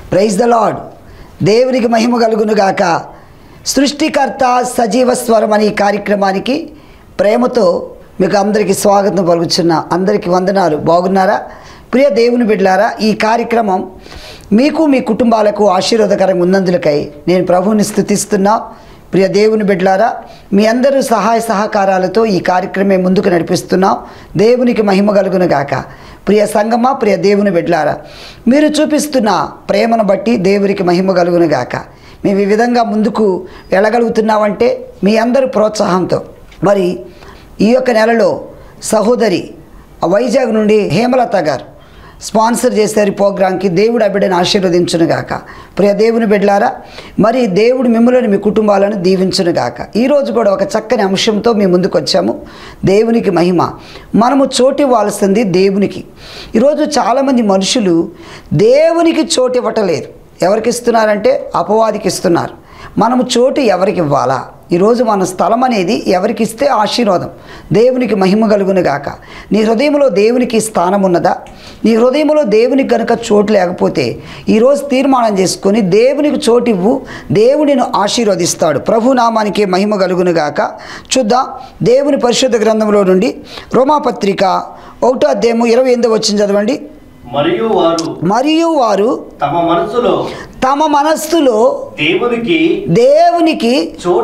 Praise the lord. దేవునికి మహిమ కలుగునుగాక. సృష్టికర్త సజీవ స్వరం అనే ఈ కార్యక్రమానికి ప్రేమతో మీకు అందరికీ స్వాగతం పలుకుతున్న అందరికీ వందనాలు. బాగున్నారా ప్రియ దేవుని బిడ్డలారా? ఈ కార్యక్రమం మీకు మీ కుటుంబాలకు ఆశీర్వాదకరంగా ఉన్నందులకై నేను ప్రభువుని స్తుతిస్తున్నా. ప్రియ దేవుని బిడ్డలారా, మీ అందరూ సహాయ సహకారాలతో ఈ కార్యక్రమం ముందుకు నడిపిస్తున్నాం. దేవునికి మహిమ కలుగునుగాక. ప్రియ సంగమా, ప్రియ దేవుని బిడ్డలారా, మీరు చూపిస్తున్న ప్రేమను బట్టి దేవునికి మహిమ కలుగునుగాక. మేము ఈ విధంగా ముందుకు వెళ్ళగలుగుతున్నామంటే మీ అందరి ప్రోత్సాహంతో. మరి ఈ యొక్క నెలలో సహోదరి వైజాగ్ నుండి హేమలత గారు స్పాన్సర్ చేశారు ఈ ప్రోగ్రాంకి. దేవుడు ఆ బిడ్డను ఆశీర్వదించునుగాక. ప్రియ దేవుని బిడ్డలారా, మరి దేవుడు మిమ్మల్ని మీ కుటుంబాలను దీవించునుగాక. ఈరోజు కూడా ఒక చక్కని అంశంతో మీ ముందుకు వచ్చాము. దేవునికి మహిమ. మనము చోటు ఇవ్వాల్సింది దేవునికి. ఈరోజు చాలామంది మనుషులు దేవునికి చోటు ఇవ్వటలేదు. ఎవరికి ఇస్తున్నారంటే అపవాదికి ఇస్తున్నారు. మనము చోటు ఎవరికి ఇవ్వాలా? ఈరోజు మన స్థలం అనేది ఎవరికి ఇస్తే ఆశీర్వాదం. దేవునికి మహిమ కలుగునుగాక. నీ హృదయంలో దేవునికి స్థానం ఉన్నదా? నీ హృదయంలో దేవునికి కనుక చోటు లేకపోతే ఈరోజు తీర్మానం చేసుకొని దేవునికి చోటు ఇవ్వు. దేవుడిని ఆశీర్వదిస్తాడు. ప్రభు నామానికి మహిమ కలుగునుగాక. చూద్దాం దేవుని పరిశుద్ధ గ్రంథంలో నుండి రోమాపత్రిక 1వ అధ్యాయము 28వ వచనం చదవండి. మరియు వారు తమ మనస్సులో దేవునికి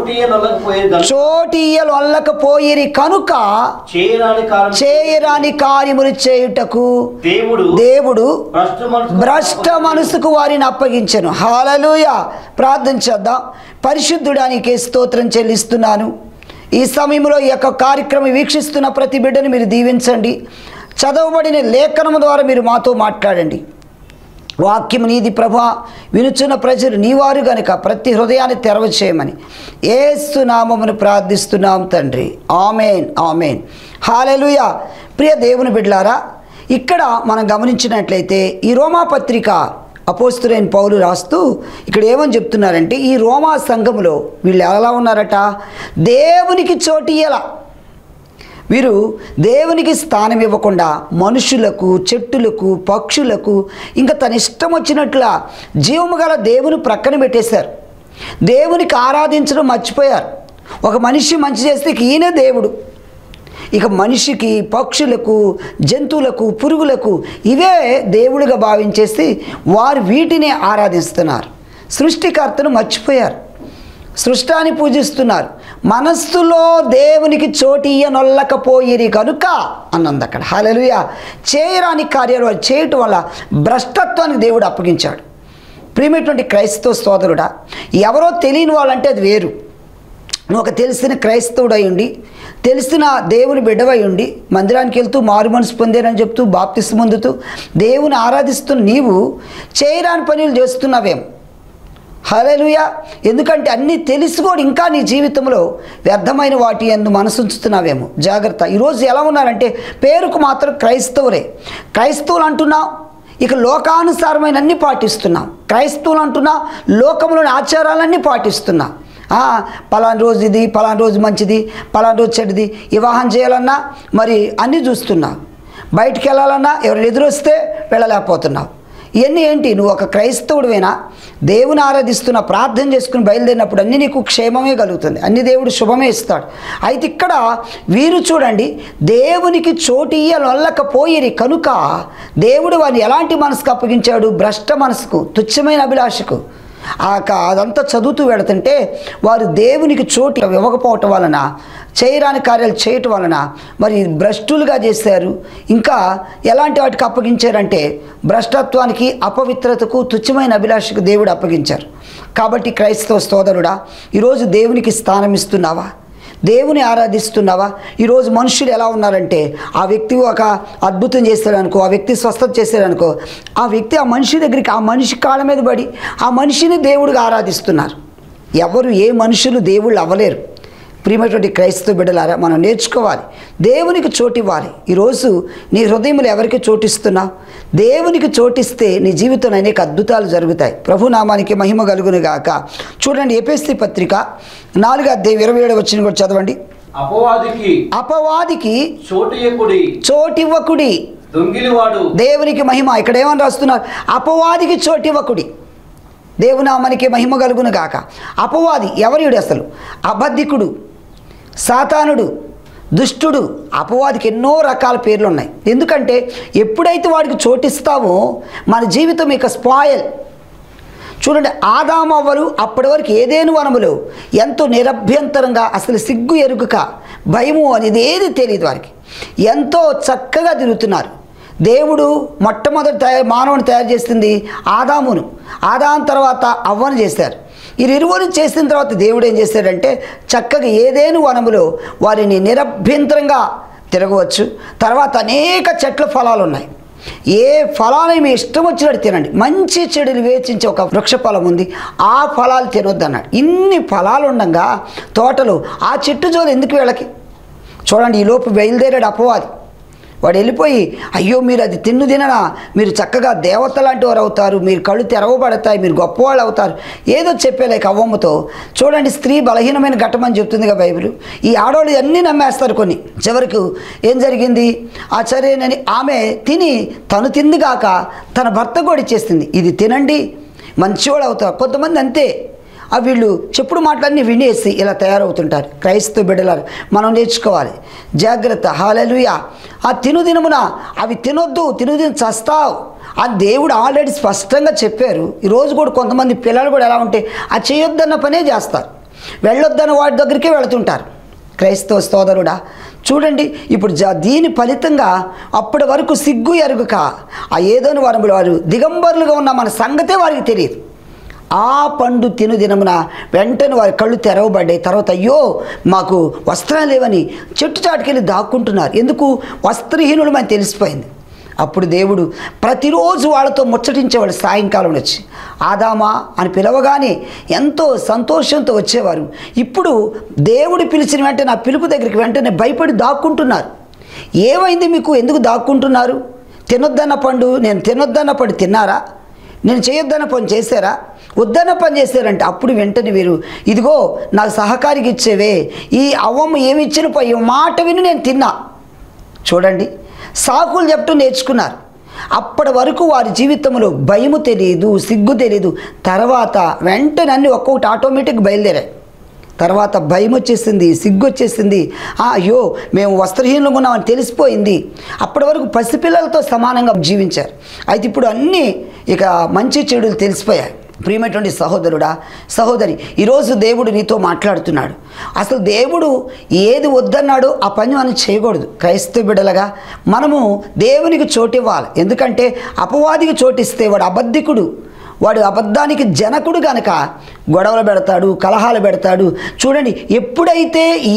చోటియ్యలొల్లకపోయిరి కనుక చేయరాని కార్యములు చేయుటకు దేవుడు భ్రష్ట మనసుకు వారిని అప్పగించెను. హల్లెలూయా. ప్రార్థన చేద్దాం. పరిశుద్ధుడానికి స్తోత్రం చెల్లిస్తున్నాను. ఈ సమయంలో ఈ యొక్క కార్యక్రమం వీక్షిస్తున్న ప్రతి బిడ్డను మీరు దీవించండి. చదవబడిన లేఖనము ద్వారా మీరు మాతో మాట్లాడండి. వాక్యం నీది ప్రభా. వినుచున్న ప్రజలు నీవారు గనుక ప్రతి హృదయాన్ని తెరవ చేయమని యేసు నామమును ప్రార్థిస్తున్నాం తండ్రి. ఆమేన్, ఆమేన్. హల్లెలూయా. ప్రియ దేవుని బిడ్డలారా, ఇక్కడ మనం గమనించినట్లయితే ఈ రోమాపత్రిక అపోస్తలుడైన పౌలు రాస్తూ ఇక్కడ ఏమని చెప్తున్నారంటే, ఈ రోమా సంఘములో వీళ్ళు ఎలా ఉన్నారట? దేవునికి చోటు ఇయ్యాల. వీరు దేవునికి స్థానం ఇవ్వకుండా మనుషులకు, చెట్టులకు, పక్షులకు ఇంకా తన ఇష్టం వచ్చినట్ల జీవము గల దేవుని ప్రక్కన పెట్టేశారు. దేవునికి ఆరాధించడం మర్చిపోయారు. ఒక మనిషి మంచి చేస్తే ఈయనే దేవుడు. ఇక మనిషికి, పక్షులకు, జంతువులకు, పురుగులకు ఇవే దేవుడిగా భావించేసి వారు వీటిని ఆరాధిస్తున్నారు. సృష్టికర్తను మర్చిపోయారు. సృష్టాన్ని పూజిస్తున్నారు. మనస్సులో దేవునికి చోటియ్యనొల్లకపోయిరి కనుక అన్నది అక్కడ. హల్లెలూయా. చేయరాని కార్యాలు వారు చేయటం వల్ల భ్రష్టత్వానికి దేవుడు అప్పగించాడు. ప్రియమైనటువంటి క్రైస్తవ సోదరుడా, ఎవరో తెలియని వాళ్ళంటే అది వేరు. నువ్వు ఒక తెలిసిన క్రైస్తవుడై ఉండి, తెలిసిన దేవుని బిడ్డవై ఉండి, మందిరానికి వెళ్తూ మారు మనసు పొందానని చెప్తూ బాప్తిస్మం పొందుతూ దేవుని ఆరాధిస్తున్న నీవు చేయరాని పనులు చేస్తున్నావేమో. హల్లెలూయా. ఎందుకంటే అన్నీ తెలిసి కూడా ఇంకా నీ జీవితంలో వ్యర్థమైన వాటి యందు మనసుంచుతున్నావేమో. జాగ్రత్త. ఈరోజు ఎలా ఉన్నారంటే పేరుకు మాత్రం క్రైస్తవులే. క్రైస్తవులు అంటున్నాం, ఇక లోకానుసారమైన అన్నీ పాటిస్తున్నాం. క్రైస్తవులు అంటున్నా లోకంలోని ఆచారాలన్నీ పాటిస్తున్నాం. పలానా రోజు ఇది, పలానా రోజు మంచిది, పలానా రోజు చెడ్డది. వివాహం చేయాలన్నా మరి అన్నీ చూస్తున్నావు. బయటికి వెళ్ళాలన్నా ఎవరైనా ఎదురొస్తే వెళ్ళలేకపోతున్నావు. ఇవన్నీ ఏంటి? నువ్వు ఒక క్రైస్తవుడివేనా? దేవుని ఆరాధిస్తున్న, ప్రార్థన చేసుకుని బయలుదేరినప్పుడు అన్నీ నీకు క్షేమమే కలుగుతుంది. అన్ని దేవుడు శుభమే ఇస్తాడు. అయితే ఇక్కడ వీరు చూడండి, దేవునికి చోటు ఇయ్యలొల్లకపోయిరి కనుక దేవుడు వారిని ఎలాంటి మనసుకు అప్పగించాడు? భ్రష్ట మనసుకు, తుచ్చమైన అభిలాషకు. అదంతా చదువుతూ వెళుతుంటే వారు దేవునికి చోటు ఇవ్వకపోవటం వలన, చేయరాని కార్యాలు చేయటం వలన మరి భ్రష్టులుగా చేశారు. ఇంకా ఎలాంటి వాటికి అప్పగించారంటే భ్రష్టత్వానికి, అపవిత్రతకు, తుచ్చమైన అభిలాషకు దేవుడు అప్పగించారు. కాబట్టి క్రైస్తవ సోదరుడా, ఈరోజు దేవునికి స్థానం ఇస్తున్నావా? దేవుని ఆరాధిస్తున్నావా? ఈరోజు మనుషులు ఎలా ఉన్నారంటే, ఆ వ్యక్తి ఒక అద్భుతం చేశాడనుకో, ఆ వ్యక్తి స్వస్థత చేశాడనుకో, ఆ వ్యక్తి ఆ మనిషి దగ్గరికి, ఆ మనిషి కాళ్ళ మీద పడి ఆ మనిషిని దేవుడిగా ఆరాధిస్తున్నారు. ఎవరు ఏ మనుషులు దేవుళ్ళు అవ్వలేరు. ప్రియమైనటువంటి క్రైస్తవ బిడ్డలారా, మనం నేర్చుకోవాలి. దేవునికి చోటు ఇవ్వాలి. ఈరోజు నీ హృదయంలో ఎవరికి చోటిస్తున్నావు? దేవునికి చోటిస్తే నీ జీవితంలో అనేక అద్భుతాలు జరుగుతాయి. ప్రభునామానికి మహిమ కలుగునుగాక. చూడండి, ఎఫెసీ పత్రిక 4వ అధ్యాయం 27వ వచనం కూడా చదవండి. అపవాదికి చోటివ్వకుడి. దేవునికి మహిమ. ఇక్కడ ఏమని రాస్తున్నారు? అపవాదికి చోటివ్వకుడి. దేవునామానికి మహిమ కలుగును గాక. అపవాది ఎవరియుడు? అసలు అబద్ధికుడు, సాతానుడు, దుష్టుడు. అపవాదికి ఎన్నో రకాల పేర్లు ఉన్నాయి. ఎందుకంటే ఎప్పుడైతే వాడికి చోటిస్తావో మన జీవితం ఇక స్పాయిల్. చూడండి, ఆదామవ్వలు అప్పటి వరకు ఏదేను వనములో ఎంతో నిరభ్యంతరంగా, అసలు సిగ్గు ఎరుగక, భయము అనేది ఏది తెలియదు వారికి, ఎంతో చక్కగా తిరుగుతున్నారు. దేవుడు మొట్టమొదటి మానవుని తయారు చేసింది ఆదామును. ఆదాము తర్వాత అవ్వను చేశారు. ఈ ఇరువురు చేసిన తర్వాత దేవుడు ఏం చేశాడంటే చక్కగా ఏదేను వనములో వారిని నిరభ్యంతరంగా తిరగవచ్చు. తర్వాత అనేక చెట్ల ఫలాలు ఉన్నాయి. ఏ ఫలాన్ని మీ ఇష్టం వచ్చినట్టు తినండి, మంచి చెడులు వివేచించే ఒక వృక్ష ఫలం ఉంది, ఆ ఫలాలు తినొద్దు అన్నాడు. ఇన్ని ఫలాలు ఉండగా తోటలో ఆ చెట్టు జోలు ఎందుకు వీళ్ళకి? చూడండి, ఈలోపు బయలుదేరాడు అపవాది. వాడు వెళ్ళిపోయి, అయ్యో మీరు అది తిననా, మీరు చక్కగా దేవత లాంటి వారు అవుతారు, మీరు కళ్ళు తెరవబడతాయి, మీరు గొప్పవాళ్ళు అవుతారు, ఏదో చెప్పేలేక అవ్వమ్మతో. చూడండి, స్త్రీ బలహీనమైన ఘట్టమని చెప్తుందిగా బైబిల్. ఈ ఆడవాళ్ళు అన్నీ నమ్మేస్తారు కొన్ని. చివరికి ఏం జరిగింది? సరేనని ఆమె తిని తను తింది కాక తన భర్త కూడా ఇచ్చేస్తుంది, ఇది తినండి మంచివాళ్ళు అవుతారు. కొంతమంది అంతే, వీళ్ళు చెప్పుడు మాటలన్నీ వినేసి ఇలా తయారవుతుంటారు. క్రైస్తవ బిడ్డలారు మనం నేర్చుకోవాలి, జాగ్రత్త. హల్లెలూయా. ఆ తినుదినమున అవి తినొద్దు, తినుదిన చస్తావు అని దేవుడు ఆల్రెడీ స్పష్టంగా చెప్పారు. ఈరోజు కూడా కొంతమంది పిల్లలు కూడా ఎలా ఉంటే ఆ చేయొద్దన్న పనే చేస్తారు, వెళ్ళొద్దన్న వాటి దగ్గరికే వెళుతుంటారు. క్రైస్తవ సోదరుడా చూడండి, ఇప్పుడు దీని ఫలితంగా అప్పటి వరకు సిగ్గు ఎరుగక ఆ ఏదోని వారు దిగంబరులుగా ఉన్న మన సంగతే వారికి తెలియదు. ఆ పండు తిను దినమున వెంటనే వారి కళ్ళు తెరవబడ్డాయి. తర్వాత అయ్యో మాకు వస్త్రాలు లేవని చెట్టు చాటుకెళ్ళి దాక్కుంటున్నారు. ఎందుకు? వస్త్రహీనుడు అని తెలిసిపోయింది. అప్పుడు దేవుడు ప్రతిరోజు వాళ్ళతో ముచ్చటించేవాడు. సాయంకాలం వచ్చి ఆదామా అని పిలవగానే ఎంతో సంతోషంతో వచ్చేవారు. ఇప్పుడు దేవుడు పిలిచిన వెంటనే ఆ పిలుపు దగ్గరికి వెంటనే భయపడి దాక్కుంటున్నారు. ఏమైంది మీకు? ఎందుకు దాక్కుంటున్నారు? తినొద్దన్న పండు, నేను తినొద్దన్న పండు తిన్నారా? నేను చేయొద్దన్న పని చేశారా? వద్దన్న పని చేశారంటే అప్పుడు వెంటనే వీరు, ఇదిగో నాకు సహకారికి ఇచ్చేవే, ఈ అవ్వమ్మ ఏమి ఇచ్చిన పోయి మాట విని నేను తిన్నా. చూడండి, సాకులు చెప్పటం నేర్చుకున్నారు. అప్పటి వరకు వారి జీవితంలో భయము తెలియదు, సిగ్గు తెలియదు. తర్వాత వెంటనే అన్నీ ఒక్కొక్కటి ఆటోమేటిక్ బయలుదేరాయి. తర్వాత భయం వచ్చేసింది, సిగ్గు వచ్చేసింది. అయ్యో మేము వస్త్రహీనంగా ఉన్నామని తెలిసిపోయింది. అప్పటి వరకు పసిపిల్లలతో సమానంగా జీవించారు. అయితే ఇప్పుడు అన్నీ ఇక మంచి చెడులు తెలిసిపోయాయి. ప్రియమైనటువంటి సహోదరుడా, సహోదరి, ఈరోజు దేవుడు నీతో మాట్లాడుతున్నాడు. అసలు దేవుడు ఏది వద్దన్నాడో ఆ పని మనం చేయకూడదు. క్రైస్తవ బిడ్డలుగా మనము దేవునికి చోటివ్వాలి. ఎందుకంటే అపవాదికి చోటిస్తే వాడు అబద్ధికుడు, వాడు అబద్ధానికి జనకుడు గనక గొడవలు పెడతాడు, కలహాలు పెడతాడు. చూడండి, ఎప్పుడైతే ఈ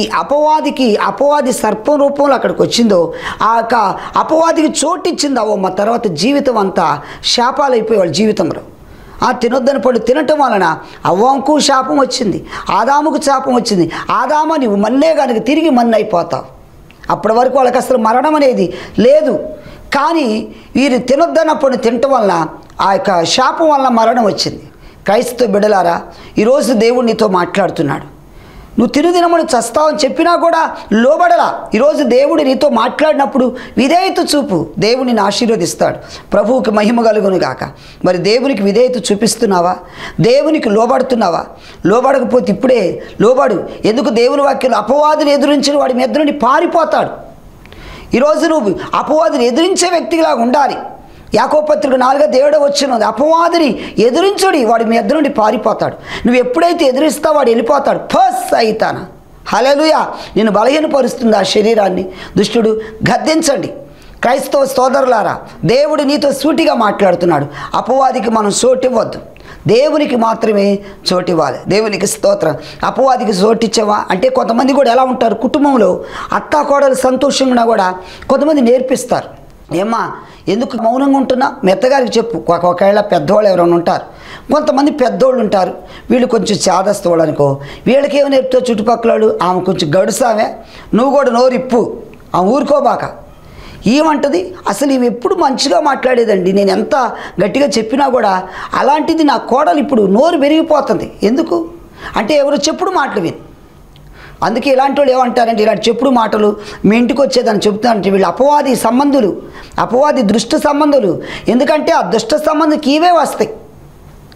అపవాది సర్పం రూపంలో అక్కడికి వచ్చిందో ఆ అపవాదికి చోటిచ్చింది అవ్వమ్మ, తర్వాత జీవితం అంతా శాపాలైపోయి వాళ్ళ జీవితంలో. తినొద్దని పండు తినటం వలన అవ్వంకు శాపం వచ్చింది, ఆదాముకు శాపం వచ్చింది. ఆదామ నువ్వు మన్నే కనుక తిరిగి మన్నైపోతావు. అప్పటి వరకు వాళ్ళకి అసలు మరణం అనేది లేదు. కానీ వీరు తినొద్దన్నప్పుడు తినటం వలన ఆ యొక్క శాపం వలన మరణం వచ్చింది. క్రైస్తవ బిడ్డలారా, ఈరోజు దేవుడు నీతో మాట్లాడుతున్నాడు. నువ్వు తినుదినమని చస్తావని చెప్పినా కూడా లోబడలా. ఈరోజు దేవుడు నీతో మాట్లాడినప్పుడు విధేయత చూపు, దేవుడు నిన్ను ఆశీర్వదిస్తాడు. ప్రభువుకి మహిమ కలుగును గాక. మరి దేవునికి విధేయత చూపిస్తున్నావా? దేవునికి లోబడుతున్నావా? లోబడకపోతే ఇప్పుడే లోబడు. ఎందుకు? దేవుని వాక్యంలో అపవాదిని ఎదురించిన వాడి మీద నుండి పారిపోతాడు. ఈరోజు నువ్వు అపవాదిని ఎదిరించే వ్యక్తిలాగా ఉండాలి. యాకోబు పత్రిక 4 వచ్చినది, అపవాదిని ఎదురించుడి, వాడి మీ ఎదురు నుండి పారిపోతాడు. నువ్వు ఎప్పుడైతే ఎదురిస్తావు వాడు వెళ్ళిపోతాడు. ఫస్ట్ అయితాన. హల్లెలూయా. నేను బలహీనపరుస్తుంది ఆ శరీరాన్ని దుష్టుడు. గద్దించండి. క్రైస్తవ సోదరులారా, దేవుడు నీతో సూటిగా మాట్లాడుతున్నాడు. అపవాదికి మనం చోటివ్వద్దు, దేవునికి మాత్రమే చోటివ్వాలి. దేవునికి స్తోత్రం. అపవాదికి చోటిచ్చావా అంటే కొంతమంది కూడా ఎలా ఉంటారు, కుటుంబంలో అత్తాకోడలు సంతోషంగా కూడా కొంతమంది నేర్పిస్తారు. ఏమ్మా ఎందుకు మౌనంగా ఉంటున్నా? మెత్తగారికి చెప్పు. ఒకవేళ పెద్దవాళ్ళు ఎవరైనా ఉంటారు, కొంతమంది పెద్దోళ్ళు ఉంటారు, వీళ్ళు కొంచెం చాదస్తవాళ్ళు అనుకో, వీళ్ళకి ఏమి నేర్పుతో చుట్టుపక్కల ఆమె కొంచెం గడుసావే, నువ్వు కూడా నోరిప్పు, ఆమె ఊరుకోబాక. ఏమంటది? అసలు ఇవి ఎప్పుడు మంచిగా మాట్లాడేదండి, నేను ఎంత గట్టిగా చెప్పినా కూడా అలాంటిది నా కోడలు ఇప్పుడు నోరు పెరిగిపోతుంది. ఎందుకు అంటే ఎవరు చెప్పుడు మాటలు విని. అందుకే ఇలాంటి వాళ్ళు ఏమంటారంటే, ఇలాంటి చెప్పుడు మాటలు మీ ఇంటికి వచ్చేదని చెప్తానంటే వీళ్ళు అపవాది సంబంధులు, అపవాది దుష్ట సంబంధులు. ఎందుకంటే ఆ దుష్ట సంబంధికి ఇవే వస్తాయి.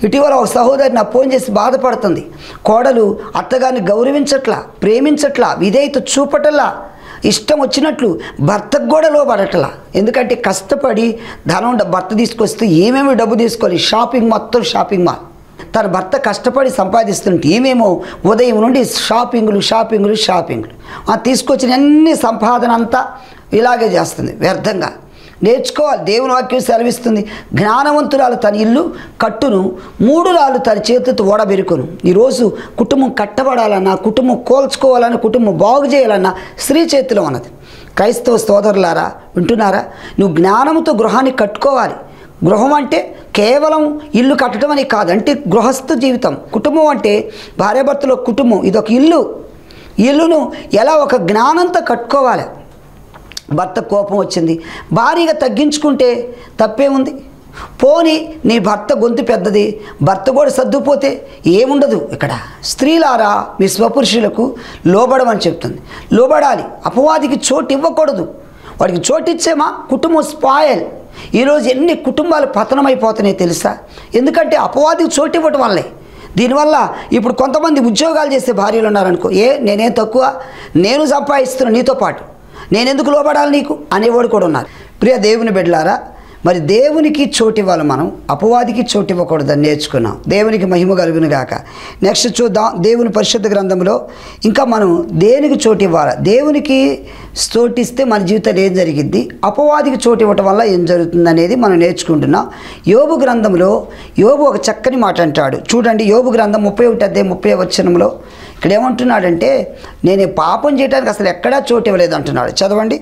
ఇటీవల ఒక సహోదరి నాకు ఫోన్ చేసి బాధపడుతుంది. కోడలు అత్తగారిని గౌరవించట్లా, ప్రేమించట్లా, విధేయత చూపటల్లా, ఇష్టం వచ్చినట్లు భర్తకు కూడా లోబడట్లా. ఎందుకంటే కష్టపడి ధనం భర్త తీసుకొస్తే ఏమేమి డబ్బు తీసుకోవాలి, షాపింగ్, మొత్తం షాపింగ్ మాల్. తన భర్త కష్టపడి సంపాదిస్తుంటే ఏమేమో ఉదయం నుండి షాపింగులు తీసుకొచ్చిన అన్ని సంపాదన అంతా ఇలాగే చేస్తుంది వ్యర్థంగా. నేర్చుకోవాలి. దేవుని వాక్యం సెలవిస్తుంది, జ్ఞానవంతురాలు తన ఇల్లు కట్టును, 3 రాళ్ళు తన చేతితో ఓడబెరుకును. ఈరోజు కుటుంబం కట్టబడాలన్నా, కుటుంబం కోల్చుకోవాలన్నా, కుటుంబం బాగు చేయాలన్నా స్త్రీ చేతిలో ఉన్నది. క్రైస్తవ సోదరులారా వింటున్నారా? నువ్వు జ్ఞానంతో గృహాన్ని కట్టుకోవాలి. గృహం అంటే కేవలం ఇల్లు కట్టడం అని కాదు, అంటే గృహస్థ జీవితం. కుటుంబం అంటే భార్యాభర్తల కుటుంబం, ఇదొక ఇల్లును ఎలా ఒక జ్ఞానంతో కట్టుకోవాలి. భర్త కోపం వచ్చింది, భారీగా తగ్గించుకుంటే తప్పే ఉంది. పోని నీ భర్త గొంతు పెద్దది, భర్త కూడా సర్దుపోతే ఏముండదు. ఇక్కడ స్త్రీలారా మీ స్వపురుషులకు లోబడమని చెప్తుంది. లోబడాలి. అపవాదికి చోటు ఇవ్వకూడదు. వాడికి చోటు ఇచ్చేమా కుటుంబం స్పాయిల్. ఈరోజు ఎన్ని కుటుంబాలు పతనమైపోతున్నాయి తెలుసా? ఎందుకంటే అపవాదికి చోటు ఇవ్వటం వల్లే. దీనివల్ల ఇప్పుడు కొంతమంది ఉద్యోగాలు చేసే భార్యలు ఉన్నారనుకో, నేనేం తక్కువ, నేను సంపాదిస్తున్నా నీతో పాటు, నేనెందుకు లోబడాలి నీకు అనేవాడు కూడా ఉన్నారు. ప్రియ దేవుని బిడ్డలారా, మరి దేవునికి చోటు ఇవ్వాలి, మనం అపవాదికి చోటు ఇవ్వకూడదని నేర్చుకున్నాం. దేవునికి మహిమ కలుగును గాక. నెక్స్ట్ చూద్దాం, దేవుని పరిశుద్ధ గ్రంథంలో ఇంకా మనం దేనికి చోటు ఇవ్వాలి, దేవునికి చోటిస్తే మన జీవితంలో ఏం జరిగిద్ది, అపవాదికి చోటు ఇవ్వటం వల్ల ఏం జరుగుతుంది అనేది మనం నేర్చుకుంటున్నాం. యోబు గ్రంథంలో యోబు ఒక చక్కని మాట అంటాడు. చూడండి, యోబు గ్రంథం 31:30 వచనంలో ఇక్కడ ఏమంటున్నాడంటే, నేను పాపం చేయడానికి అసలు ఎక్కడా చోటు ఇవ్వలేదు అంటున్నాడు. చదవండి.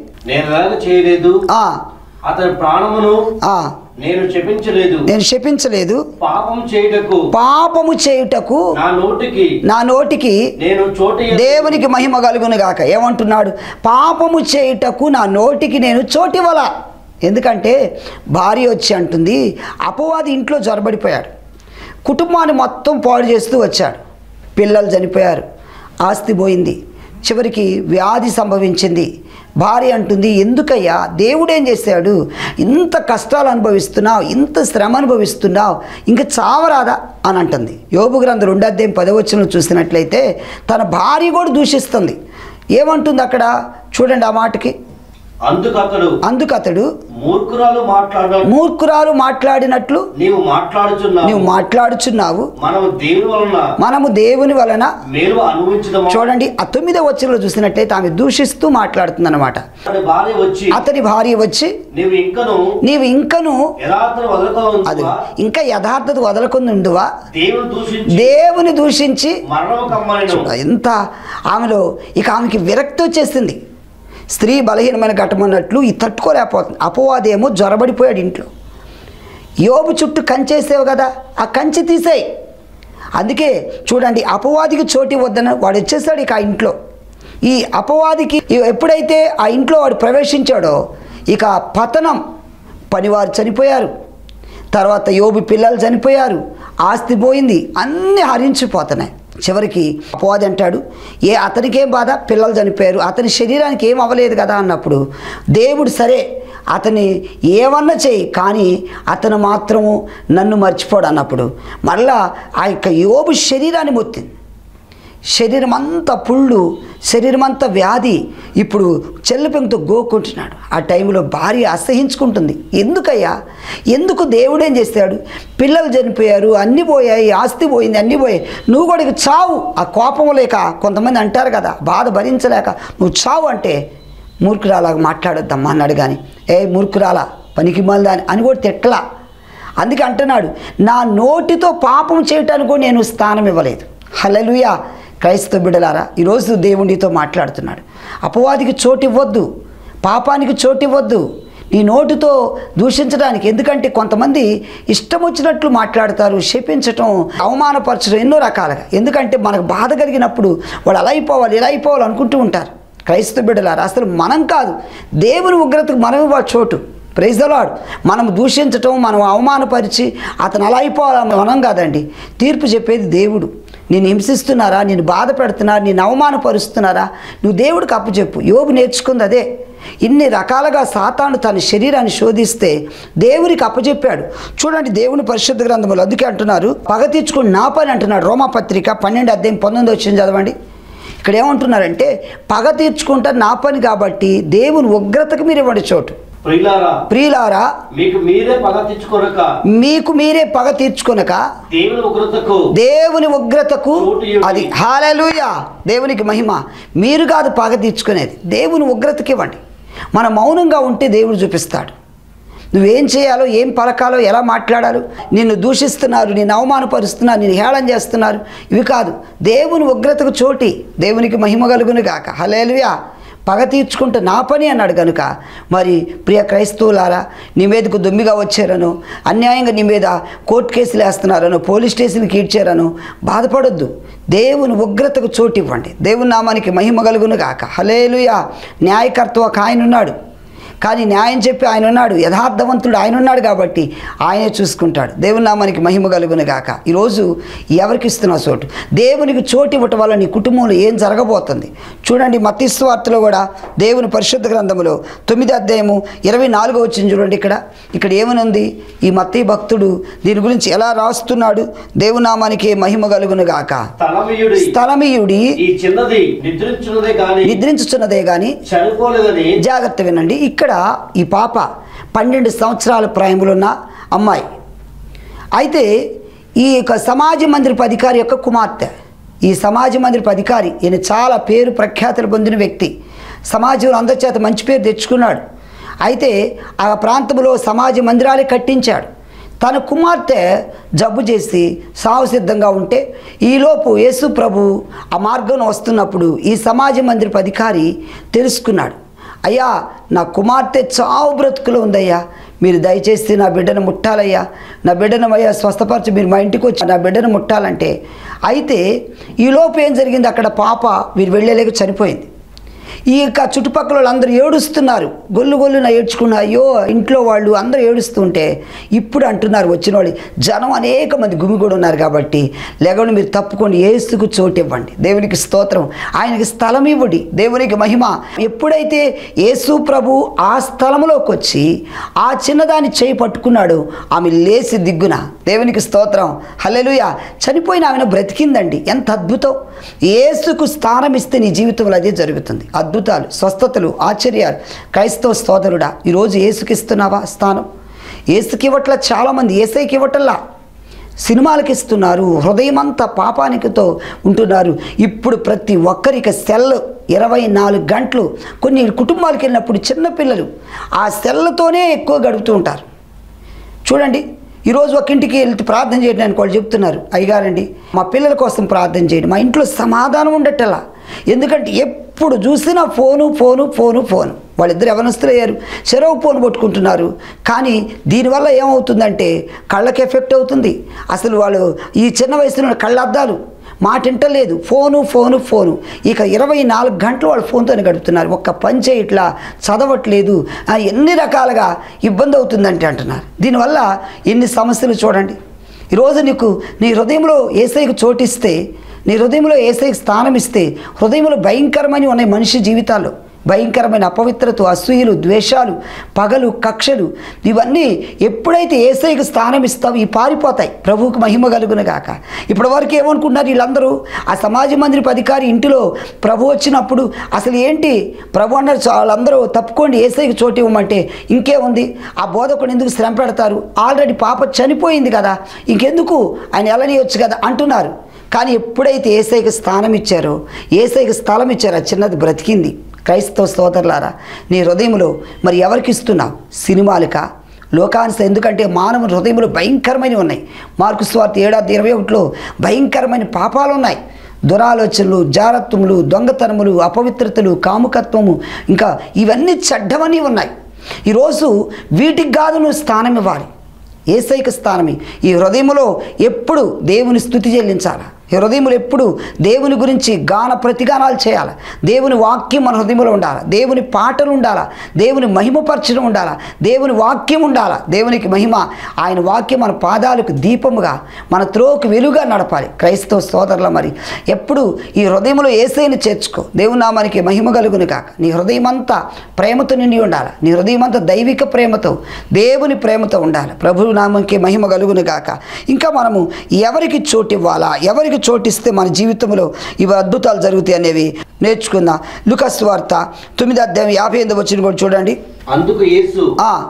అతని ప్రాణమును నేను శపించలేదు, పాపము చేయుటకు నా నోటికి దేవునికి మహిమ కలుగును గాక. ఏమంటున్నాడు? పాపము చేయుటకు నా నోటికి నేను చోటివ్వలా. ఎందుకంటే భార్య వచ్చి అంటుంది, అపవాది ఇంట్లో జొరబడిపోయాడు, కుటుంబాన్ని మొత్తం పాడు చేస్తూ వచ్చాడు, పిల్లలు చనిపోయారు, ఆస్తి పోయింది, చివరికి వ్యాధి సంభవించింది. భార్య అంటుంది, ఎందుకయ్యా దేవుడేం చేశాడు, ఇంత కష్టాలు అనుభవిస్తున్నావు, ఇంత శ్రమ అనుభవిస్తున్నావు, ఇంకా చావరాదా అని అంటుంది. యోబు గ్రంథం 2:10 చూసినట్లయితే తన భార్య కూడా దూషిస్తుంది. ఏమంటుంది అక్కడ చూడండి ఆ మాటకి. అందుకతడు మూర్ఖురాలు మాట్లాడినట్లు నీవు మాట్లాడుచున్నావు, మనము దేవుని వలన చూడండి ఆ 9వ వచనంలో చూసినట్లయితే ఆమె దూషిస్తూ మాట్లాడుతుంది అన్నమాట. అతని భార్య వచ్చి నీవు ఇంకను అది ఇంకా యథార్థత వదలకుండా ఉండువా, దేవుని దూషించి ఎంత ఆమెలో ఇక ఆమెకి విరక్తి వచ్చేసింది. స్త్రీ బలహీనమైన ఘటమన్నట్లు ఈ తట్టుకోలేకపోతుంది. అపవాదేమో జ్వరబడిపోయాడు ఇంట్లో. యోబు చుట్టూ కంచేసావు కదా, ఆ కంచి తీసేయి. అందుకే చూడండి, అపవాదికి చోటు వద్దన వాడు వచ్చేసాడు ఇక ఆ ఇంట్లో. ఈ అపవాదికి ఎప్పుడైతే ఆ ఇంట్లో వాడు ప్రవేశించాడో ఇక పతనం, పనివారు చనిపోయారు, తర్వాత యోబు పిల్లలు చనిపోయారు, ఆస్తి పోయింది, అన్నీ హరించిపోతున్నాయి. చివరికి అపవాది అంటాడు, అతనికేం బాధ, పిల్లలు చనిపోయారు, అతని శరీరానికి ఏం అవ్వలేదు కదా అన్నప్పుడు దేవుడు సరే అతని ఏమన్నా చెయ్యి, కానీ అతను మాత్రము నన్ను మర్చిపోడు అన్నప్పుడు మళ్ళా ఆ యొక్క యోబు శరీరాన్ని మొత్తింది. శరీరం అంతా పుళ్ళు, శరీరం అంతా వ్యాధి, ఇప్పుడు చెల్లపెంతో గోక్కుంటున్నాడు. ఆ టైంలో భార్య అసహించుకుంటుంది. ఎందుకయ్యా, ఎందుకు దేవుడేం చేస్తాడు, పిల్లలు చనిపోయారు, అన్నీ పోయాయి, ఆస్తి పోయింది, అన్నీ పోయాయి, నువ్వు కూడా ఇక చావు. ఆ కోపం లేక కొంతమంది అంటారు కదా, బాధ భరించలేక నువ్వు చావు అంటే, మూర్ఖురాలాగా మాట్లాడొద్దమ్మా అన్నాడు. కానీ మూర్ఖురాలా, పనికి మళ్ళా అని కూడా తిట్టలా. అందుకే అంటున్నాడు, నా నోటితో పాపం చేయటానికి కూడా నేను స్థానం ఇవ్వలేదు. హల్లెలూయా. క్రైస్తవ బిడ్డలారా, ఈరోజు దేవుడితో మాట్లాడుతున్నాడు. అపవాదికి చోటు ఇవ్వద్దు, పాపానికి చోటు ఇవ్వద్దు నీ నోటితో దూషించడానికి. ఎందుకంటే కొంతమంది ఇష్టం వచ్చినట్లు మాట్లాడతారు, శపించటం, అవమానపరచడం, ఎన్నో రకాలుగా. ఎందుకంటే మనకు బాధ కలిగినప్పుడు వాడు అలా అయిపోవాలి, ఇలా అయిపోవాలి అనుకుంటూ ఉంటారు. క్రైస్తవ బిడ్డలారా, అసలు మనం కాదు, దేవుని ఉగ్రతకు మనం ఇవ్వాలి చోటు. Praise the lord. మనం దూషించటం, మనం అవమానపరిచి అతను అలా అయిపోవాలి మనం కాదండి. తీర్పు చెప్పేది దేవుడు. నిన్ను హింసిస్తున్నారా, నిన్ను బాధ పెడుతున్నారా, నిన్ను అవమానపరుస్తున్నారా, నువ్వు దేవుడికి అప్పచెప్పు. యోబు నేర్చుకుంది అదే. ఇన్ని రకాలుగా సాతాను తన శరీరాన్ని శోధిస్తే దేవునికి అప్పచెప్పాడు. చూడండి దేవుని పరిశుద్ధ గ్రంథములు అందుకే అంటున్నారు, పగ తీర్చుకుని నా పని అంటున్నాడు. రోమాపత్రిక 12:19 చదవండి. ఇక్కడ ఏమంటున్నారంటే పగ తీర్చుకుంటా నా పని కాబట్టి దేవుని ఉగ్రతకు మీరు ఇవ్వండి చోటు. ప్రియులారా, మీకు మీరే పగ తీర్చుకొనక దేవుని ఉగ్రతకు, అది హల్లెలూయా, దేవునికి మహిమ. మీరు కాదు పగ తీర్చుకునేది, దేవుని ఉగ్రతకి ఇవ్వండి. మనం మౌనంగా ఉంటే దేవుడు చూపిస్తాడు. నువ్వేం చేయాలో, ఏం పలకాలో, ఎలా మాట్లాడాలో. నిన్ను దూషిస్తున్నారు, నిన్ను అవమానపరుస్తున్నారు, నిన్ను హేళన చేస్తున్నారు, ఇవి కాదు. దేవుని ఉగ్రతకు చోటి. దేవునికి మహిమ కలుగును గాక. హల్లెలూయా. పగ తీర్చుకుంటే నా పని అన్నాడు కనుక మరి ప్రియ క్రైస్తవులారా, నీ మీదకు దొమ్మిగా వచ్చారను, అన్యాయంగా నీ మీద కోర్టు కేసులు వేస్తున్నారను, పోలీస్ స్టేషన్కి ఈడ్చారను బాధపడొద్దు. దేవుని ఉగ్రతకు చోటు ఇవ్వండి. దేవుని నామానికి మహిమ కలుగును గాక. హల్లెలూయా. న్యాయకర్త ఒక ఆయన ఉన్నాడు, కానీ న్యాయం చెప్పి ఆయన ఉన్నాడు, యథార్థవంతుడు ఆయన ఉన్నాడు కాబట్టి ఆయనే చూసుకుంటాడు. దేవుని నామానికి మహిమ కలుగును గాక. ఈరోజు ఎవరికి ఇస్తున్నావు చోటు? దేవునికి చోటు ఇవ్వటం వల్ల నీ కుటుంబంలో ఏం జరగబోతుంది చూడండి. మత్తయి సువార్తలో కూడా దేవుని పరిశుద్ధ గ్రంథములో 9:24 చూడండి. ఇక్కడ ఏమనుంది? ఈ మత్తయి భక్తుడు దీని గురించి ఎలా రాస్తున్నాడు? దేవుని నామానికి మహిమ కలుగును గాక. స్థలమీయుడి నిద్రించుచున్నదే గాని జాగ్రత్త వినండి. ఇక్కడ ఈ పాప 12 సంవత్సరాల ప్రాయంలో ఉన్న అమ్మాయి. అయితే ఈ యొక్క సమాజ మందిరపు అధికారి యొక్క కుమార్తె. ఈ సమాజ మందిరపు అధికారి ఈయన చాలా పేరు ప్రఖ్యాతులు పొందిన వ్యక్తి. సమాజంలో అందరి చేత మంచి పేరు తెచ్చుకున్నాడు. అయితే ఆ ప్రాంతంలో సమాజ మందిరాలే కట్టించాడు. తన కుమార్తె జబ్బు చేసి సావు సిద్ధంగా ఉంటే ఈలోపు యేసు ప్రభు ఆ మార్గం వస్తున్నప్పుడు ఈ సమాజ మందిరపు అధికారి తెలుసుకున్నాడు. అయ్యా, నా కుమార్తె చావు బ్రతుకులో ఉందయ్యా, మీరు దయచేసి నా బిడ్డను ముట్టాలయ్యా, నా బిడ్డను అయ్యా స్వస్థపరచు, మీరు మా ఇంటికి వచ్చి నా బిడ్డను ముట్టాలంటే. అయితే ఈలోపు ఏం జరిగింది? అక్కడ పాప వీరు వెళ్ళలేక చనిపోయింది. ఈ యొక్క చుట్టుపక్కల వాళ్ళందరూ ఏడుస్తున్నారు, గొల్లున ఏడ్చుకున్న. అయ్యో, ఇంట్లో వాళ్ళు అందరూ ఏడుస్తుంటే ఇప్పుడు అంటున్నారు వచ్చిన వాళ్ళు, జనం అనేక మంది గుమిగూడి ఉన్నారు కాబట్టి లేకుండా మీరు తప్పుకొని యేసుకు చోటు ఇవ్వండి. దేవునికి స్తోత్రం. ఆయనకి స్థలం ఇవ్వండి. దేవునికి మహిమ. ఎప్పుడైతే యేసు ప్రభు ఆ స్థలంలోకి వచ్చి ఆ చిన్నదాన్ని చేయి పట్టుకున్నాడు, ఆమె లేచి దిగ్గున. దేవునికి స్తోత్రం. హల్లెలూయా. చనిపోయిన ఆమెను బ్రతికిందండి. ఎంత అద్భుతం! యేసుకు స్థానం ఇస్తే నీ జీవితంలో అదే జరుగుతుంది. అద్భుతాలు, స్వస్థతలు, ఆశ్చర్యాలు. క్రైస్తవ సోదరుడా, ఈరోజు యేసుకి ఇస్తున్నావా స్థానం? యేసుకి ఇవ్వట్లా చాలామంది. యేసైకి ఇవ్వట్లా, సినిమాలకి ఇస్తున్నారు. హృదయమంతా పాపానికితో ఉంటున్నారు. ఇప్పుడు ప్రతి ఒక్కరికి సెల్ 24 గంటలు. కొన్ని కుటుంబాలకు వెళ్ళినప్పుడు చిన్నపిల్లలు ఆ సెల్లతోనే ఎక్కువ గడుపుతూ ఉంటారు. చూడండి, ఈరోజు ఒక ఇంటికి వెళ్తే ప్రార్థన చేయడానికి వాళ్ళు చెప్తున్నారు, అయ్యగారండి మా పిల్లల కోసం ప్రార్థన చేయండి. మా ఇంట్లో సమాధానం ఉండటలా. ఎందుకంటే ఎప్పుడు చూసినా ఫోను. వాళ్ళిద్దరు యవనస్తులయ్యారు, చెరవు ఫోన్ పట్టుకుంటున్నారు. కానీ దీనివల్ల ఏమవుతుందంటే కళ్ళకి ఎఫెక్ట్ అవుతుంది. అసలు వాళ్ళు ఈ చిన్న వయసులో కళ్ళద్దాలు మాట వింటలేదు. ఫోను. ఇక 24 గంటలు వాళ్ళు ఫోన్తోనే గడుపుతున్నారు. ఒక్క పని చేయట్లా, చదవట్లేదు, ఎన్ని రకాలుగా ఇబ్బంది అవుతుందంటే అంటున్నారు. దీనివల్ల ఎన్ని సమస్యలు చూడండి. ఈరోజు నీకు నీ హృదయంలో యేసయ్యకు చోటిస్తే, నీ హృదయంలో యేసయ్యకు స్థానం ఇస్తే, హృదయంలో భయంకరమైన ఉన్నాయి మనిషి జీవితాల్లో. భయంకరమైన అపవిత్రత, అసూయలు, ద్వేషాలు, పగలు, కక్షలు, ఇవన్నీ ఎప్పుడైతే యేసయ్యకు స్థానం ఇస్తావో ఈ పారిపోతాయి. ప్రభువుకు మహిమ కలుగును గాక. ఇప్పటి వరకు ఏమనుకుంటున్నారు వీళ్ళందరూ? ఆ సమాజ మందిరపు అధికారి ఇంటిలో ప్రభు వచ్చినప్పుడు అసలు ఏంటి ప్రభు అన్నారు, వాళ్ళందరూ తప్పుకోండి యేసయ్యకు చోటు ఇవ్వమంటే ఇంకేముంది, ఆ బోధకుడు ఎందుకు శ్రమ పెడతారు, ఆల్రెడీ పాప చనిపోయింది కదా, ఇంకెందుకు ఆయన వెళ్ళనియొచ్చు కదా అంటున్నారు. కానీ ఎప్పుడైతే యేసయ్యకు స్థానం ఇచ్చారో, యేసయ్యకు స్థలం ఇచ్చారో, ఆ చిన్నది బ్రతికింది. క్రైస్తవ సోదరులారా, నీ హృదయంలో మరి ఎవరికి ఇస్తున్నావు? సినిమాలకా, లోకానికి? ఎందుకంటే మానవ హృదయంలో భయంకరమైనవి ఉన్నాయి. మార్కు సువార్త 7:21 భయంకరమైన పాపాలు ఉన్నాయి. దురాలోచనలు, జారత్వములు, దొంగతనములు, అపవిత్రతలు, కాముకత్వము, ఇంకా ఇవన్నీ చెడ్డవన్నీ ఉన్నాయి. ఈరోజు వీటికి కాదు నువ్వు స్థానం ఇవ్వాలి, యేసయ్యకు స్థానమే. ఈ హృదయంలో ఎప్పుడు దేవుని స్తుతి చెల్లించాలా, ఈ హృదయములు ఎప్పుడు దేవుని గురించి గాన ప్రతిగానాలు చేయాలి. దేవుని వాక్యం మన హృదయంలో ఉండాలి. దేవుని పాటలు ఉండాలి. దేవుని మహిమపరచడం ఉండాలి. దేవుని వాక్యం ఉండాలి. దేవునికి మహిమ, ఆయన వాక్యం మన పాదాలకు దీపముగా, మన త్రోకు వెలుగుగా నడపాలి. క్రైస్తవ సోదరుల మరి ఎప్పుడు ఈ హృదయంలో యేసయ్యను చేర్చుకో. దేవుని నామానికి మహిమ కలుగును కాక. నీ హృదయం అంతా ప్రేమతో నిండి ఉండాలి. నీ హృదయం అంతా దైవిక ప్రేమతో, దేవుని ప్రేమతో ఉండాలి. ప్రభువు నామానికి మహిమ కలుగును కాక. ఇంకా మనము ఎవరికి చోటు ఇవ్వాలా, ఎవరికి చోటిస్తే మన జీవితంలో ఇవి అద్భుతాలు జరుగుతాయి అనేవి నేర్చుకుందాం. లూకా సువార్త 9:58 కూడా చూడండి. అందుకు యేసు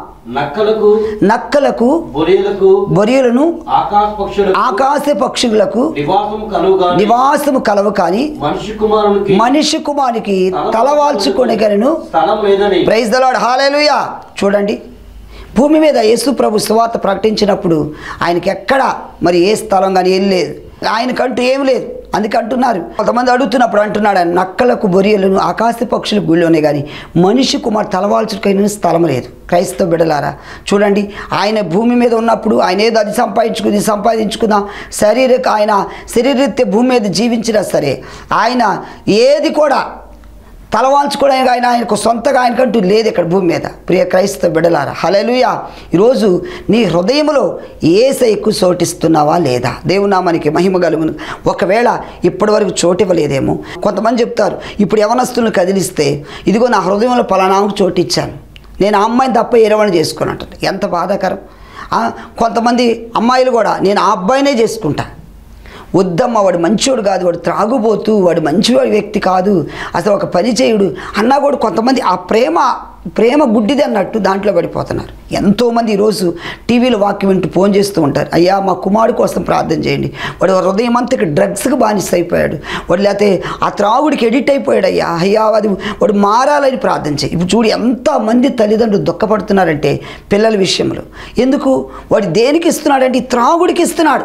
నక్కలకు బొరియలను ఆకాశ పక్షులకు నివాసము కలవు కానీ మనిషి కుమారునికి తలవాల్చుకొనగలను. Praise the lord, hallelujah. చూడండి, భూమి మీద యేసు ప్రభు సువార్త ప్రకటించినప్పుడు ఆయనకి ఎక్కడ మరి ఏ స్థలం కానీ ఏం లేదు, ఆయనకంటూ ఏం లేదు. అందుకే అంటున్నారు, కొంతమంది అడుగుతున్నప్పుడు అంటున్నాడు, ఆయన నక్కలకు బొరియలను ఆకాశ పక్షులకు గుళ్ళోనే కానీ మనిషి కుమారు తలవాల్చుకైన స్థలం లేదు. క్రైస్తవ బిడ్డలారా చూడండి, ఆయన భూమి మీద ఉన్నప్పుడు ఆయన ఏదో అది సంపాదించుకుందాం, ఆయన శరీరరీత్యా భూమి మీద జీవించినా సరే ఆయన ఏది కూడా తలవాల్చుకోవడానికి ఆయనకు సొంతగా ఆయనకంటూ లేదు ఇక్కడ భూమి మీద. ప్రియ క్రైస్తవ బిడ్డలారా, హల్లెలూయా. ఈరోజు నీ హృదయంలో యేసయ్యకు చోటిస్తున్నావా లేదా? దేవుని నామానికి మహిమ కలుగును. ఒకవేళ ఇప్పటి వరకు చోటు ఇవ్వలేదేమో. కొంతమంది చెప్తారు, ఇప్పుడు యవనస్తులను కదిలిస్తే ఇదిగో నా హృదయంలో పలానాకు చోటు ఇచ్చాను, నేను ఆ అమ్మాయిని తప్ప ఏరవని చేసుకుని అంటారు. ఎంత బాధాకరం. కొంతమంది అమ్మాయిలు కూడా నేను ఆ అబ్బాయినే చేసుకుంటా. వద్దమ్మ, వాడు మంచివాడు కాదు, వాడు త్రాగుబోతూ, వాడు మంచివాడి వ్యక్తి కాదు, అసలు ఒక పని చేయుడు అన్నా కూడా కొంతమంది ఆ ప్రేమ గుడ్డిది అన్నట్టు దాంట్లో పడిపోతున్నారు. ఎంతోమంది ఈరోజు టీవీలో వాక్యం వింటూ ఫోన్ చేస్తూ ఉంటారు, అయ్యా మా కుమారుడు కోసం ప్రార్థన చేయండి, వాడు హృదయం అంతా డ్రగ్స్కి బానిస అయిపోయాడు, వాడు లేకపోతే ఆ త్రాగుడికి ఎడిట్ అయిపోయాడు, అయ్యా వాడు మారాలని ప్రార్థన చేయి. ఇప్పుడు చూడు ఎంతమంది తల్లిదండ్రులు దుఃఖపడుతున్నారంటే పిల్లల విషయంలో. ఎందుకు? వాడు దేనికి ఇస్తున్నాడంటే ఈ త్రాగుడికి ఇస్తున్నాడు.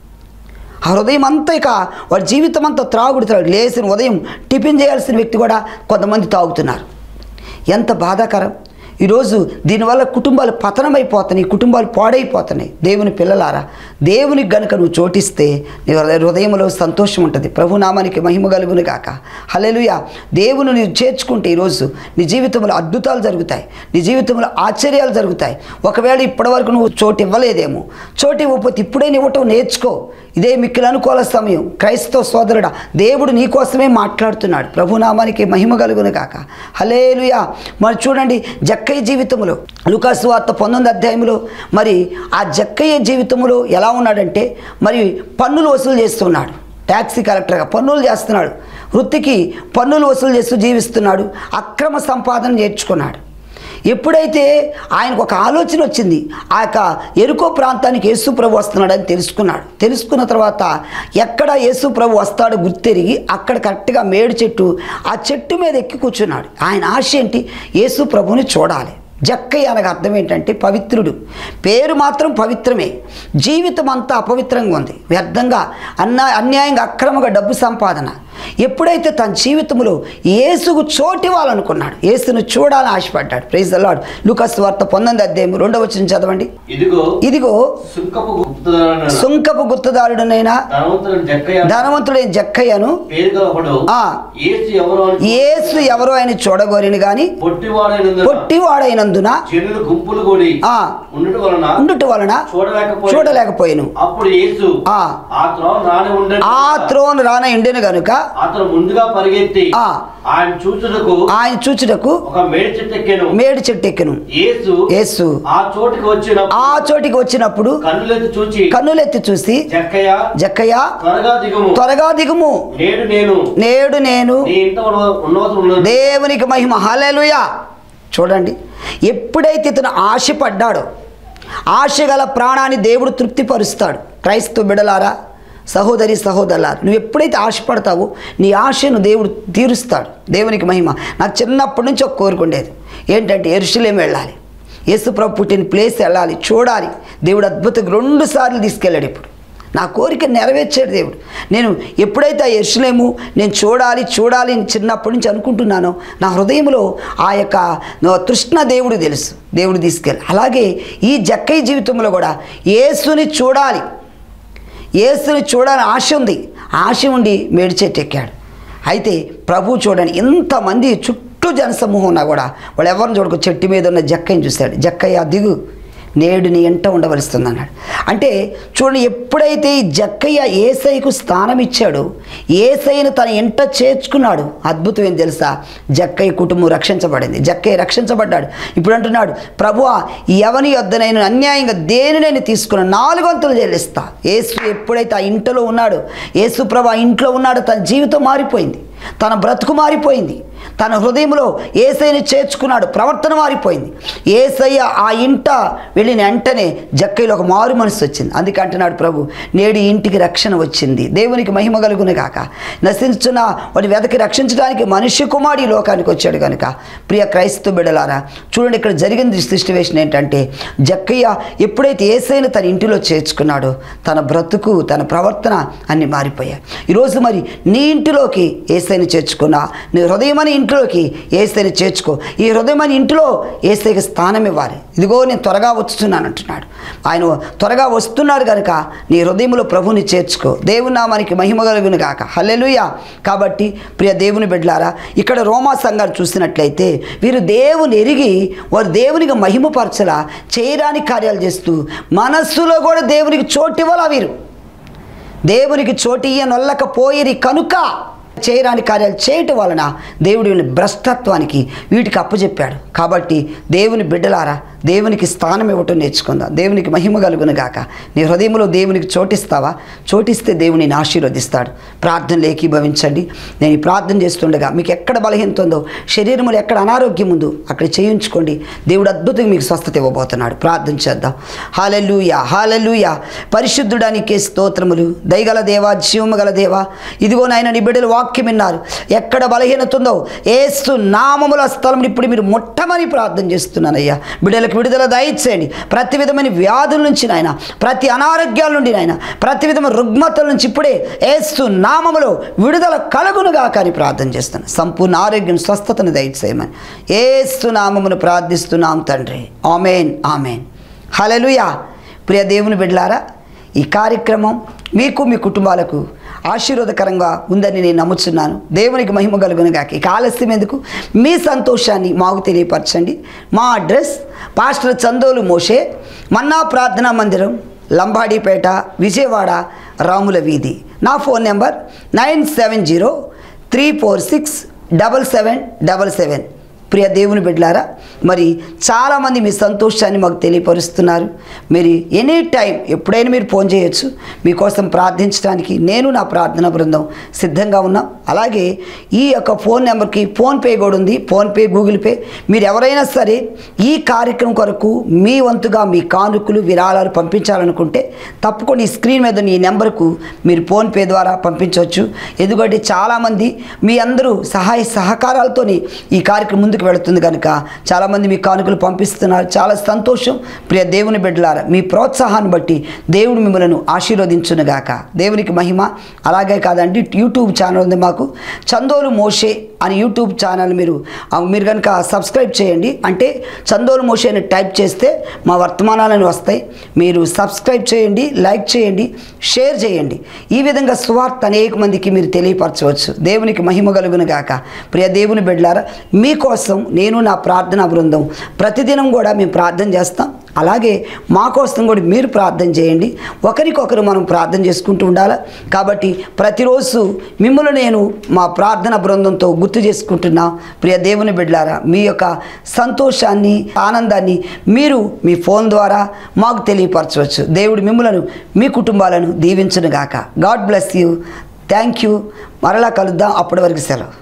ఆ హృదయం అంతా ఇక వాడి జీవితం అంతా త్రాగుడుతున్నాడు. లేచిన ఉదయం టిఫిన్ చేయాల్సిన వ్యక్తి కూడా కొంతమంది తాగుతున్నారు. ఎంత బాధాకరం. ఈరోజు దీనివల్ల కుటుంబాలు పతనమైపోతున్నాయి, కుటుంబాలు పాడైపోతున్నాయి. దేవుని పిల్లలారా, దేవునికి గనుక నువ్వు చోటిస్తే నీ హృదయంలో సంతోషం ఉంటుంది. ప్రభునామానికి మహిమ కలుగును గాక. హల్లెలూయా. దేవుని నీవు చేర్చుకుంటే ఈరోజు నీ జీవితంలో అద్భుతాలు జరుగుతాయి, నీ జీవితంలో ఆశ్చర్యాలు జరుగుతాయి. ఒకవేళ ఇప్పటివరకు నువ్వు చోటు ఇవ్వలేదేమో, చోటు ఇవ్వకపోతే ఇప్పుడే ఇవ్వటం నేర్చుకో. ఇదే మిక్కిలి అనుకూల సమయం. క్రైస్తవ సోదరుడా, దేవుడు నీ కోసమే మాట్లాడుతున్నాడు. ప్రభునామానికి మహిమ కలుగును గాక. హల్లెలూయా. మరి చూడండి, జక్కయ్య జీవితంలో లూకా సువార్త 19 మరి ఆ జక్కయ్య జీవితంలో ఎలా ఉన్నాడంటే మరి పన్నులు వసూలు చేస్తున్నాడు. ట్యాక్సీ కలెక్టర్గా పన్నులు చేస్తున్నాడు. వృత్తికి పన్నులు వసూలు చేస్తూ జీవిస్తున్నాడు. అక్రమ సంపాదన నేర్చుకున్నాడు. ఎప్పుడైతే ఆయనకు ఒక ఆలోచన వచ్చింది, ఆ యొక్క ఎరుకో ప్రాంతానికి యేసు ప్రభు వస్తున్నాడని తెలుసుకున్న తర్వాత ఎక్కడ యేసు ప్రభు వస్తాడో గుర్తెరిగి అక్కడ కరెక్ట్గా మేడు చెట్టు, ఆ చెట్టు మీద ఎక్కి కూర్చున్నాడు. ఆయన ఆశ ఏంటి? యేసు ప్రభుని చూడాలి. జక్కయ్య అనగా అర్థం ఏంటంటే పవిత్రుడు. పేరు మాత్రం పవిత్రమే, జీవితం అంతా అపవిత్రంగా ఉంది. వ్యర్థంగా అన్యాయంగా అక్రమంగా డబ్బు సంపాదన. ఎప్పుడైతే తన జీవితంలో యేసుకు చోటు ఇవ్వాలనుకున్నాడు, యేసును చూడాలని ఆశపడ్డాడు. Praise the lord. లూకా సువార్త 19:2 చదవండి. ఇదిగో సుంకపు గుత్తదారుడునైనా ధనవంతుడైన జక్కయ్యను యేసు ఎవరో ఆయన చూడగోరిని గాని పొట్టివాడైనందున ఉండుట వలన చూడలేకపోయాను. ఆ త్రోను రాన ఉండెను గనుక అతను ముందుగా పరిగెత్తి ఆయన చూచుటకు ఒక మేడి చెట్టు ఎక్కెను. యేసు ఆ చోటికి వచ్చినప్పుడు కన్నులెత్తి చూసి జక్కయ్య త్వరగా దిగుము, నేడు నేను దేవునికి మహిమ. హల్లెలూయా. చూడండి, ఎప్పుడైతే ఇతను ఆశపడ్డాడో, ఆశ గల ప్రాణాన్ని దేవుడు తృప్తిపరుస్తాడు. క్రైస్తవ బిడ్డలారా, సహోదరి సహోదరులారా, నువ్వు ఎప్పుడైతే ఆశపడతావో నీ ఆశను దేవుడు తీరుస్తాడు. దేవునికి మహిమ. నాకు చిన్నప్పటి నుంచి ఒక కోరుకుండేది ఏంటంటే యెరూషలేము వెళ్ళాలి, యేసు ప్రభు పుట్టిన ప్లేస్ వెళ్ళాలి, చూడాలి. దేవుడు అద్భుతంగా 2 సార్లు తీసుకెళ్ళాడు. ఇప్పుడు నా కోరిక నెరవేర్చాడు దేవుడు. నేను ఎప్పుడైతే ఆ యెరూషలేము నేను చూడాలి చిన్నప్పటి నుంచి అనుకుంటున్నానో, నా హృదయంలో ఆ యొక్క తృష్ణ దేవుడు తెలుసు, దేవుడు తీసుకెళ్ళి. అలాగే ఈ జక్కయ్య జీవితంలో కూడా యేసుని చూడాలని ఆశ ఉంది. ఆశ ఉండి మేడి చెట్టు ఎక్కాడు. అయితే ప్రభు చూడండి, ఇంతమంది చుట్టూ జనసమూహం ఉన్నా కూడా వాళ్ళు ఎవరిని చూడకు చెట్టు మీద ఉన్న జక్కయ్యని చూశాడు. జక్కయ్య దిగు, నేడు నీ ఎంట ఉండవలస్తుంది అన్నాడు. అంటే చూడండి, ఎప్పుడైతే ఈ జక్కయ్య యేసయ్యకు స్థానం ఇచ్చాడో, యేసయ్యను తన ఎంట చేర్చుకున్నాడు, అద్భుతం ఏం తెలుసా, జక్కయ్య కుటుంబం రక్షించబడింది. జక్కయ్య రక్షించబడ్డాడు. ఇప్పుడు అంటున్నాడు, ప్రభువా ఎవని యొద్దనైనా అన్యాయంగా దేనినైనా తీసుకున్న 4 వంతులు చెల్లిస్తా. యేసు ఎప్పుడైతే ఆ ఇంట్లో ఉన్నాడో, యేసు ప్రభు ఆ ఇంట్లో ఉన్నాడో, తన జీవితం మారిపోయింది, తన బ్రతుకు మారిపోయింది, తన హృదయంలో యేసయ్యని చేర్చుకున్నాడు, ప్రవర్తన మారిపోయింది. యేసయ్య ఆ ఇంట వెళ్ళిన వెంటనే జక్కయ్యలో ఒక మారు మనసు వచ్చింది. అందుకే అంటున్నాడు ప్రభు, నేడు ఈ ఇంటికి రక్షణ వచ్చింది, దేవునికి మహిమ కలుగును గాక. నశించున్న వాటి వెదకి రక్షించడానికి మనుష్య కుమారుడు ఈ లోకానికి వచ్చాడు కనుక ప్రియ క్రైస్తవ బిడ్డలారా, చూడండి ఇక్కడ జరిగింది సిచ్యువేషన్ ఏంటంటే, జక్కయ్య ఎప్పుడైతే యేసయ్యను తన ఇంటిలో చేర్చుకున్నాడో, తన బ్రతుకు, తన ప్రవర్తన అన్నీ మారిపోయాయి. ఈరోజు మరి నీ ఇంటిలోకి యేసయ్యను చేర్చుకున్నా, నీ హృదయమని ఇంట్లోకి యేసయ్యను చేర్చుకో. ఈ హృదయమని ఇంట్లో యేసయ్యకి స్థానం ఇవ్వాలి. ఇదిగో నేను త్వరగా వచ్చుతున్నాను అంటున్నాడు. ఆయన త్వరగా వస్తున్నాడు కనుక నీ హృదయంలో ప్రభుని చేర్చుకో. దేవుని నామానికి మహిమ కలుగును గాక. హల్లెలూయా. కాబట్టి ప్రియ దేవుని బిడ్డలారా, ఇక్కడ రోమా సంఘాలు చూసినట్లయితే వీరు దేవుని ఎరిగి వారు దేవునికి మహిమపరచలా, చేయరాని కార్యాలు చేస్తూ మనస్సులో కూడా దేవునికి చోటు ఇవ్వాలా. వీరు దేవునికి చోటు ఇయ్యనొల్లకపోయిరి కనుక చేయరాని కార్యాలు చేయటం వలన దేవుడు వీళ్ళని భ్రష్టత్వానికి వీటికి అప్పచెప్పాడు. కాబట్టి దేవుని బిడ్డలారా, దేవునికి స్థానం ఇవ్వటం నేర్చుకుందాం. దేవునికి మహిమ కలుగును గాక. నీ హృదయంలో దేవునికి చోటిస్తావా? చోటిస్తే దేవుని ఆశీర్వదిస్తాడు. ప్రార్థనలు ఏకీభవించండి. నేను ఈ ప్రార్థన చేస్తుండగా మీకు ఎక్కడ బలహీనత ఉందో, శరీరంలో ఎక్కడ అనారోగ్యం ఉందో అక్కడ చేయించుకోండి. దేవుడు అద్భుతంగా మీకు స్వస్థత ఇవ్వబోతున్నాడు. ప్రార్థన చేద్దాం. హల్లెలూయా, హల్లెలూయా. పరిశుద్ధుడా నీకే స్తోత్రములు. దయగల దేవా, జీవము గల దేవా, ఇదిగో నాయన నీ బిడ్డలు వాక్యం విన్నారు. ఎక్కడ బలహీనత ఉందో యేసు నామముల స్థలం ఇప్పుడు మీరు ముట్టమని ప్రార్థన చేస్తున్నానయ్యా. బిడ్డలకు విడుదల దయచేయండి. ప్రతి విధమైన వ్యాధుల నుంచి నాయన, ప్రతి అనారోగ్యాల నుండి నాయన, ప్రతి విధమైన రుగ్మతల నుంచి ఇప్పుడే యేసు నామములో విడుదల కలుగునుగా కానీ ప్రార్థన చేస్తాను. సంపూర్ణ ఆరోగ్యం, స్వస్థతను దయచేయమని యేసు నామమును ప్రార్థిస్తున్నాం తండ్రి. ఆమేన్, ఆమేన్. హల్లెలూయా. ప్రియ దేవుని బిడ్డలారా, ఈ కార్యక్రమం మీకు మీ కుటుంబాలకు ఆశీర్వాదకరంగా ఉందని నేను నమ్ముతున్నాను. దేవునికి మహిమ కలుగును గాక. ఇక ఆలస్యం ఎందుకు, మీ సంతోషాన్ని మాకు తెలియపరచండి. మా అడ్రస్ పాస్టర్ చందోలు మోషే, మన్నా ప్రార్థనా మందిరం, లంబాడీపేట, విజయవాడ, రాముల వీధి. నా ఫోన్ నెంబర్ 9703467777. ప్రియ దేవుని బిడ్డలారా, మరి చాలామంది మీ సంతోషాన్ని మాకు తెలియపరుస్తున్నారు. మీరు ఎనీ టైం ఎప్పుడైనా మీరు ఫోన్ చేయొచ్చు. మీకోసం ప్రార్థించడానికి నేను నా ప్రార్థన బృందం సిద్ధంగా ఉన్నాం. అలాగే ఈ యొక్క ఫోన్ నెంబర్కి ఫోన్పే కూడా ఉంది, ఫోన్పే, గూగుల్ పే. మీరు ఎవరైనా సరే ఈ కార్యక్రమం కొరకు మీ వంతుగా మీ కానుకలు, విరాళాలు పంపించాలనుకుంటే తప్పకుండా ఈ స్క్రీన్ మీద ఈ నెంబర్కు మీరు ఫోన్పే ద్వారా పంపించవచ్చు. ఎందుకంటే చాలామంది మీ అందరూ సహాయ సహకారాలతో ఈ కార్యక్రమం ముందుకు వెళుతుంది కనుక చాలామంది మీ కానుకలు పంపిస్తున్నారు. చాలా సంతోషం. ప్రియ దేవుని బిడ్డలారా, మీ ప్రోత్సాహాన్ని బట్టి దేవుడు మిమ్మల్ని ఆశీర్వదించునుగాక. దేవునికి మహిమ. అలాగే కాదండి, యూట్యూబ్ ఛానల్ ఉంది మాకు, చందోలు మోషే అని యూట్యూబ్ ఛానల్. మీరు కనుక సబ్స్క్రైబ్ చేయండి. అంటే చందోలు మోషే అని టైప్ చేస్తే మా వర్తమానాలను వస్తాయి. మీరు సబ్స్క్రైబ్ చేయండి, లైక్ చేయండి, షేర్ చేయండి. ఈ విధంగా సువార్త అనేక మందికి మీరు తెలియపరచవచ్చు. దేవునికి మహిమ కలుగును గాక. ప్రియ దేవుని బిడ్డలారా, మీకోసం నేను నా ప్రార్థనా బృందం ప్రతిదినం కూడా మేము ప్రార్థన చేస్తాం. అలాగే మా కోసం కూడా మీరు ప్రార్థన చేయండి. ఒకరికొకరు మనం ప్రార్థన చేసుకుంటూ ఉండాలి. కాబట్టి ప్రతిరోజు మిమ్మల్ని నేను మా ప్రార్థన బృందంతో గుర్తు చేసుకుంటున్నా. ప్రియ దేవుని బిడ్డలారా, మీ యొక్క సంతోషాన్ని, ఆనందాన్ని మీరు మీ ఫోన్ ద్వారా మాకు తెలియపరచవచ్చు. దేవుడు మిమ్మలను, మీ కుటుంబాలను దీవించునుగాక. God bless you. Thank you. మరలా కలుద్దాం. అప్పటి వరకు సెలవు.